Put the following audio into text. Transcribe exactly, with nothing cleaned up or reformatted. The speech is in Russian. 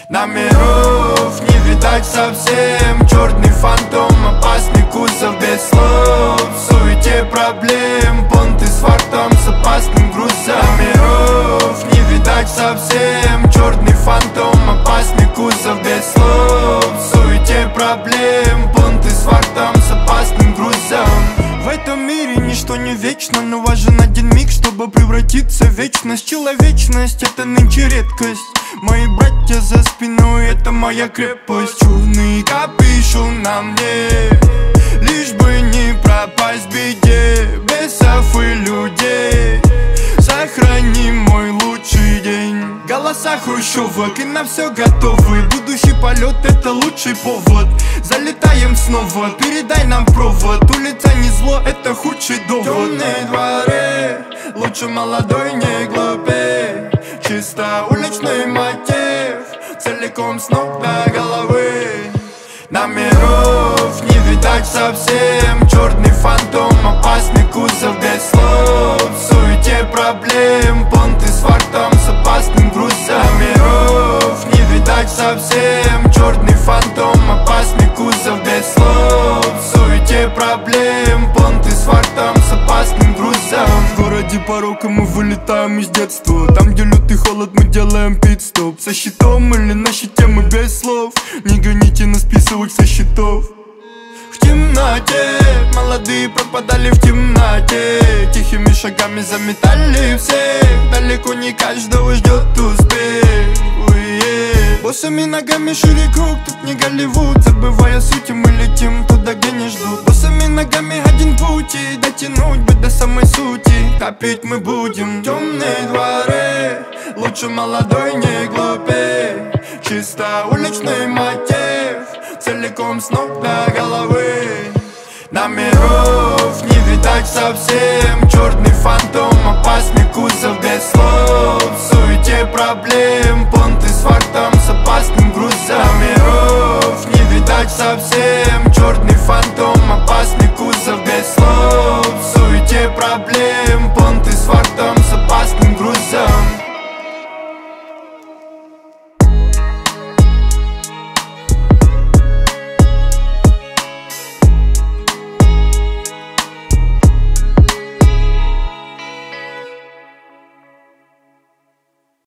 Номеров не видать совсем. Черный фантом, опасный кузов без слов. В суете проблем, понты с фактом, с опасным грузом. Номеров не видать совсем. Черный фантом, опасный кузов без слов. В суете проблем, понты с фактом, с опасным грузом. В этом мире ничто не вечно, но важен один миг, чтобы превратиться в вечность. Человечность — это нынче редкость. Мои братья за спиной — это моя крепость. Черный капюшон на мне, лишь бы не пропасть в беде. Бесов и людей, сохрани мой лучший день. Голоса хрущевок и на все готовы. Будущий полет — это лучший повод. Залетаем снова, передай нам провод. Улица не зло, это худший довод. Темные дворы, лучше молодой, не глупей. Чисто уличный мотив, целиком с ног до головы. Номеров не видать совсем. Черный фантом, опасный кузов без слов. В суете проблем, понты с фактом, с опасным грузом. Номеров не видать совсем. Черный фантом, опасный кузов без слов. В суете проблем, понты с фактом, с опасным грузом. В городе порока мы вылетаем из детства. Там, где лютый холод, мы делаем пит-стоп. Со щитом или на щите мы без слов. Не гоните нас списывать со счетов. В темноте молодые пропадали в темноте. Тихими шагами заметали всех. Далеко не каждого ждет успех. Уе. Босыми ногами шире круг, тут не Голливуд. Забывая суть, мы летим туда, где не ждут. Босыми ногами один путь, и дотянуть бы до самой сути. Копить мы будем. Темные дворы, лучше молодой, не глупей. Чисто уличный мотив, целиком с ног до головы. Номеров не видать совсем. Черный фантом, опасный кузов без слов. В суете проблем, понты с фактом, с опасным